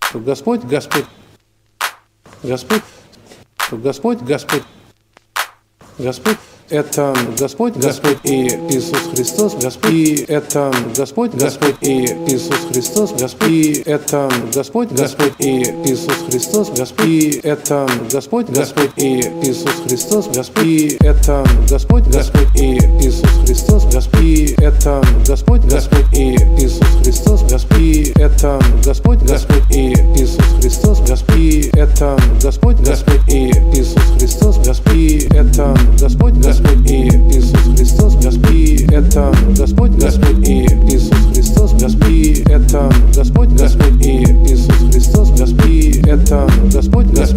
Господь, Господь, Господь, Господь, Господь, Господь. Это Господь, Господь и Иисус Христос, Господь, и это Господь, Господь и Иисус Христос, Господь, и это Господь, Господь и Иисус Христос, Господь, и это Господь, Господь и Иисус Христос, Господь, и это Господь, Господь и Иисус Христос, Господь, и это Господь, Господь и Иисус Христос, Господь, и это Господь, Господь и Иисус Христос, Господь, и это Господь, Господь и Иисус Христос, Господь, и это Господь, Господь и Иисус Христос, Господь, и это Господь, Господь и Иисус Христос, Господь, и это Господь, Господь и Иисус Христос, Господь, и это Господь, Господь